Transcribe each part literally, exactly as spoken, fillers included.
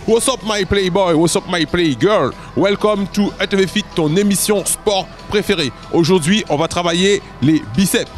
What's up my playboy, what's up my playgirl? Welcome to E T V Fit, ton émission sport préférée. Aujourd'hui, on va travailler les biceps.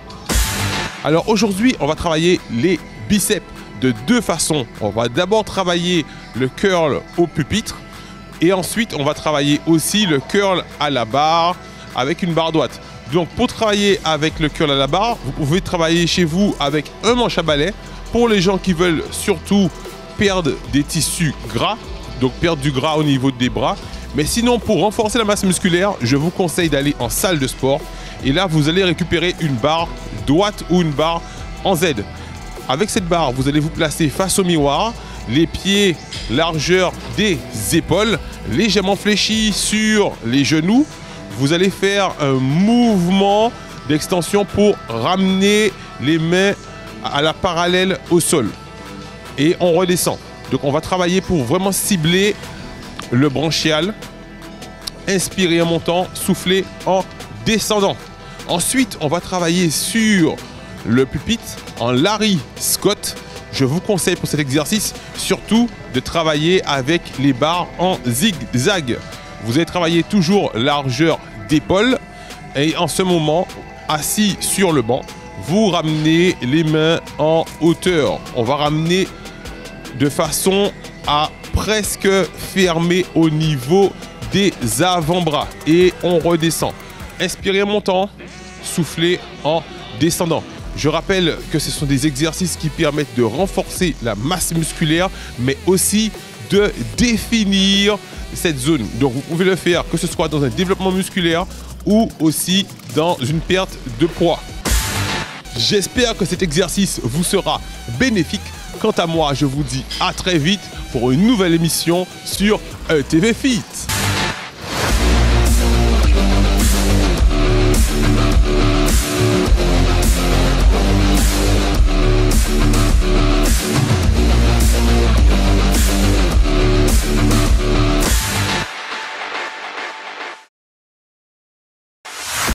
Alors aujourd'hui, on va travailler les biceps de deux façons. On va d'abord travailler le curl au pupitre et ensuite, on va travailler aussi le curl à la barre avec une barre droite. Donc pour travailler avec le curl à la barre, vous pouvez travailler chez vous avec un manche à balai. Pour les gens qui veulent surtout perdre des tissus gras, donc perdre du gras au niveau des bras. Mais sinon, pour renforcer la masse musculaire, je vous conseille d'aller en salle de sport. Et là, vous allez récupérer une barre droite ou une barre en Z. Avec cette barre, vous allez vous placer face au miroir, les pieds largeur des épaules, légèrement fléchis sur les genoux. Vous allez faire un mouvement d'extension pour ramener les mains à la parallèle au sol. Et on redescend. Donc on va travailler pour vraiment cibler le branchial. Inspirez en montant, soufflez en descendant. Ensuite, on va travailler sur le pupitre en Larry Scott. Je vous conseille pour cet exercice surtout de travailler avec les barres en zigzag. Vous allez travailler toujours largeur d'épaule et en ce moment, assis sur le banc, vous ramenez les mains en hauteur. On va ramener de façon à presque fermer au niveau des avant-bras. Et on redescend. Inspirez en montant, soufflez en descendant. Je rappelle que ce sont des exercices qui permettent de renforcer la masse musculaire, mais aussi de définir cette zone. Donc vous pouvez le faire que ce soit dans un développement musculaire ou aussi dans une perte de poids. J'espère que cet exercice vous sera bénéfique. Quant à moi, je vous dis à très vite pour une nouvelle émission sur E T V Fit.